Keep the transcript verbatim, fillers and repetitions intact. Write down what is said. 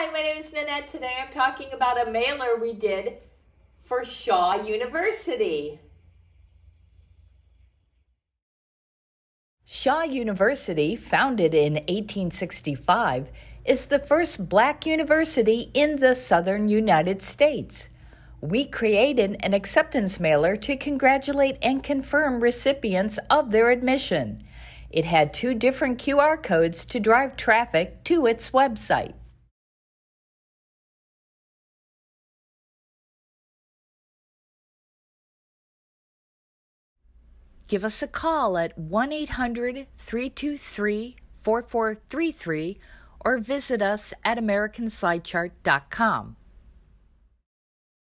Hi, my name is Nanette. Today I'm talking about a mailer we did for Shaw University. Shaw University, founded in eighteen sixty-five, is the first Black university in the southern United States. We created an acceptance mailer to congratulate and confirm recipients of their admission. It had two different Q R codes to drive traffic to its website. Give us a call at one eight hundred, three two three, four four three three or visit us at american slide chart dot com.